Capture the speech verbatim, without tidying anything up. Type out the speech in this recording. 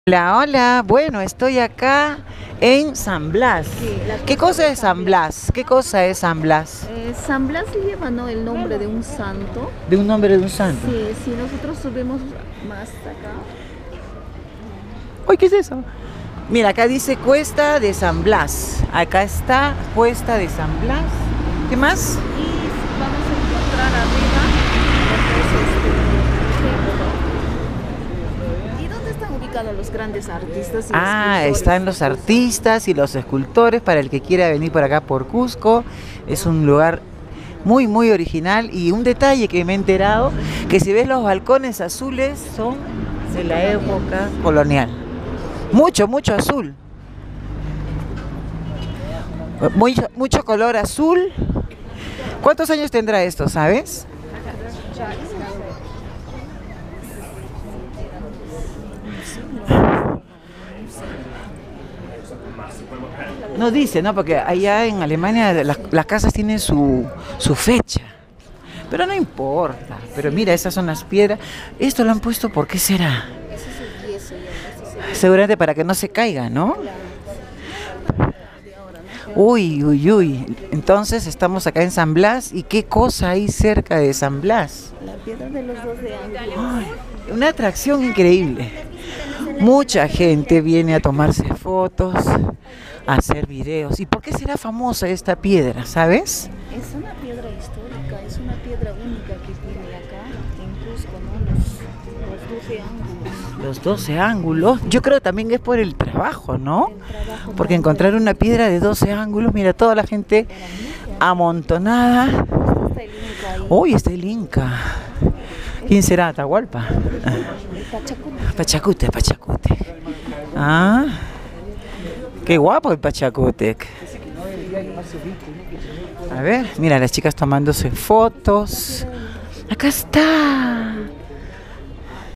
Hola, hola. Bueno, estoy acá en San Blas. Sí, la ¿Qué costa cosa de es San San Blas? ¿Qué cosa es San Blas? Eh, San Blas lleva, ¿no?, el nombre de un santo. De un nombre de un santo. Sí, si nosotros subimos más acá. Uy, ¿qué es eso? Mira, acá dice Cuesta de San Blas. Acá está Cuesta de San Blas. ¿Qué más? Y vamos a encontrar arriba lo que es este templo. ¿Y dónde están ubicados los grandes artistas y Ah, escultores? están los artistas y los escultores para el que quiera venir por acá por Cusco. Es un lugar muy, muy original. Y un detalle que me he enterado, que si ves los balcones azules son de la época colonial. Mucho, mucho azul. Mucho, mucho color azul. ¿Cuántos años tendrá esto, sabes? No dice, ¿no? Porque allá en Alemania las, las casas tienen su, su fecha. Pero no importa. Pero mira, esas son las piedras. Esto lo han puesto, ¿por qué será? Ese es el yeso, ya, ese es el Seguramente para que no se caiga, ¿no? de ahora, ¿no? Uy, uy, uy. Entonces estamos acá en San Blas. ¿Y qué cosa hay cerca de San Blas? La piedra de los dos de ángulos. Ay, una atracción increíble. Mucha gente viene a tomarse fotos, a hacer videos. ¿Y por qué será famosa esta piedra, sabes? Es una piedra histórica, es una piedra única que tiene acá en Cusco, ¿no? Los, los doce ángulos. Los doce ángulos. Yo creo también es por el trabajo, ¿no? El trabajo Porque más encontrar una piedra de doce ángulos, mira, toda la gente de la Inca. amontonada. Está el Inca ahí. Uy, está el Inca. ¿Quién será? ¿Atahualpa? El Pachacute. Pachacute, Pachacute. Ah, qué guapo el Pachacútec. A ver, mira, las chicas tomándose fotos. Acá está.